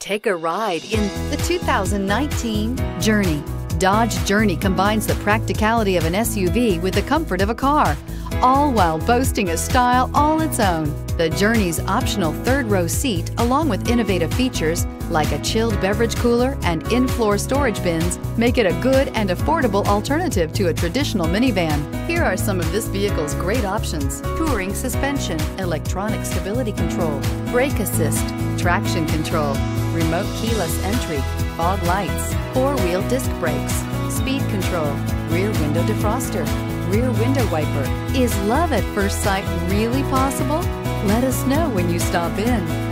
Take a ride in the 2019 Journey. Dodge Journey combines the practicality of an SUV with the comfort of a car, all while boasting a style all its own. The Journey's optional third-row seat, along with innovative features like a chilled beverage cooler and in-floor storage bins, make it a good and affordable alternative to a traditional minivan. Here are some of this vehicle's great options: touring suspension, electronic stability control, brake assist, traction control, remote keyless entry, fog lights, four-wheel disc brakes, speed control, rear window defroster, rear window wiper. Is love at first sight really possible? Let us know when you stop in.